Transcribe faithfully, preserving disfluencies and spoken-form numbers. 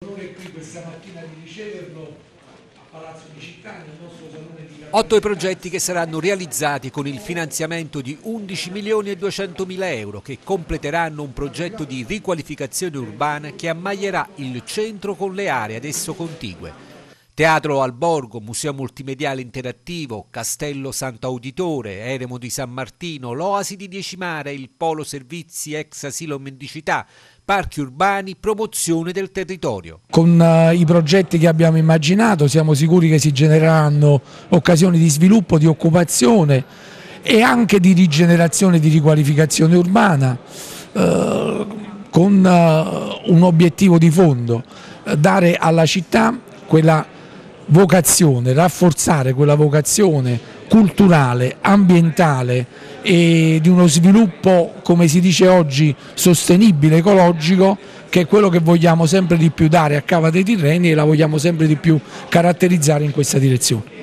Onore qui questa mattina di riceverlo a Palazzo di Città, nel nostro salone di Cappello. Otto i progetti che saranno realizzati con il finanziamento di undici milioni e duecentomila euro che completeranno un progetto di riqualificazione urbana che ammaglierà il centro con le aree ad esso contigue. Teatro al Borgo, Museo Multimediale Interattivo, Castello Sant'Auditore, Eremo di San Martino, l'Oasi di Diecimare, il Polo Servizi ex Asilo Mendicità, parchi urbani, promozione del territorio. Con uh, i progetti che abbiamo immaginato siamo sicuri che si genereranno occasioni di sviluppo, di occupazione e anche di rigenerazione e di riqualificazione urbana uh, con uh, un obiettivo di fondo, uh, dare alla città quella vocazione, rafforzare quella vocazione culturale, ambientale e di uno sviluppo, come si dice oggi, sostenibile, ecologico, che è quello che vogliamo sempre di più dare a Cava dei Tirreni e la vogliamo sempre di più caratterizzare in questa direzione.